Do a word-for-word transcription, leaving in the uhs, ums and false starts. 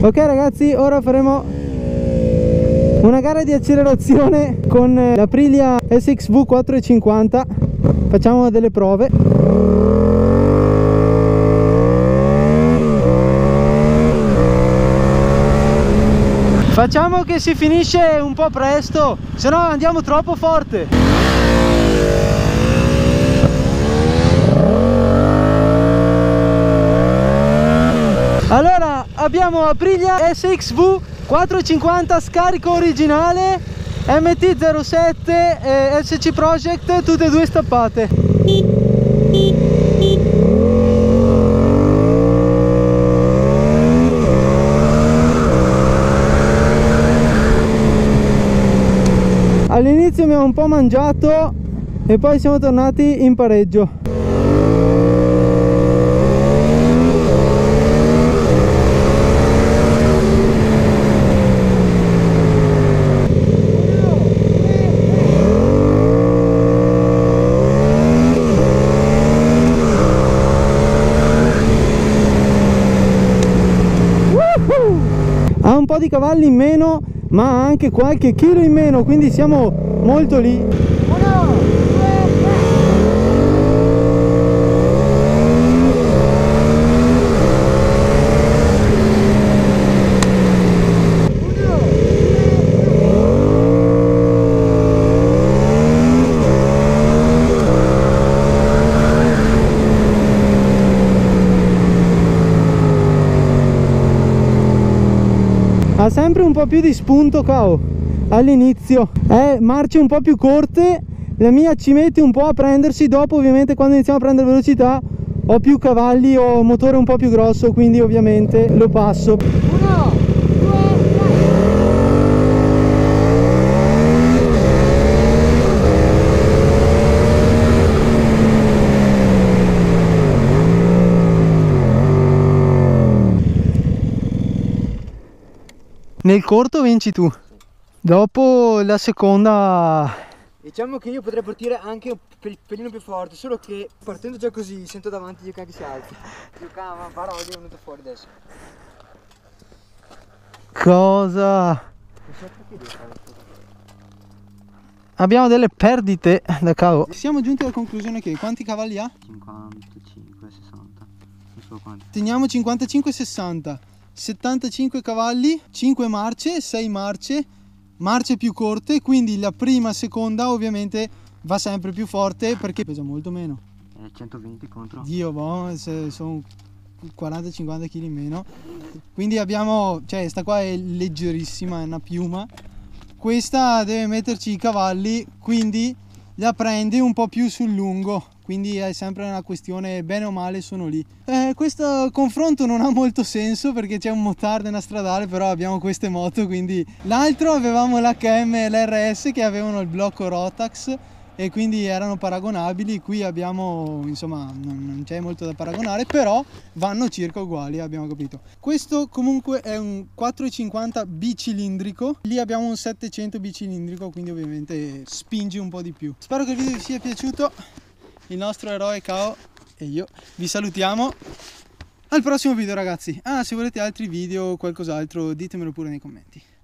Ok ragazzi, ora faremo una gara di accelerazione con l'Aprilia S X V quattrocentocinquanta. Facciamo delle prove. Facciamo che si finisce un po' presto, se no andiamo troppo forte. Allora, abbiamo Aprilia S X V quattrocentocinquanta scarico originale, M T zero sette e S C Project, tutte e due stappate. All'inizio mi ha un po' mangiato e poi siamo tornati in pareggio. Ha un po' di cavalli in meno, ma ha anche qualche chilo in meno, quindi siamo molto lì. Uno, due, ha sempre un po' più di spunto cao all'inizio, eh, marce un po' più corte, la mia ci mette un po' a prendersi, dopo ovviamente quando iniziamo a prendere velocità ho più cavalli, ho motore un po' più grosso, quindi ovviamente lo passo. Uno, due, nel corto vinci tu, dopo la seconda. Diciamo che io potrei partire anche un pelino più forte, solo che partendo già così sento davanti io che si alzi. Io cavolo, parola è venuto fuori adesso. Cosa? Abbiamo delle perdite da cavo. Siamo giunti alla conclusione che quanti cavalli ha? cinquantacinque sessanta. Non so quanti. Teniamo cinquantacinque sessanta. settantacinque cavalli, cinque marce, sei marce, marce più corte, quindi la prima, seconda ovviamente va sempre più forte perché pesa molto meno. Eh, centoventi contro. Dio, boh, sono quaranta cinquanta kg in meno. Quindi abbiamo, cioè sta qua è leggerissima, è una piuma. Questa deve metterci i cavalli, quindi la prende un po' più sul lungo. Quindi è sempre una questione, bene o male sono lì. Eh, questo confronto non ha molto senso perché c'è un motard e una stradale, però abbiamo queste moto, quindi l'altro avevamo l'H M e l'R S che avevano il blocco Rotax e quindi erano paragonabili. Qui abbiamo, insomma, non, non c'è molto da paragonare, però vanno circa uguali, abbiamo capito. Questo comunque è un quattrocentocinquanta bicilindrico, lì abbiamo un settecento bicilindrico, quindi ovviamente spinge un po' di più. Spero che il video vi sia piaciuto. Il nostro eroe Cao e io vi salutiamo al prossimo video ragazzi. Ah, se volete altri video o qualcos'altro ditemelo pure nei commenti.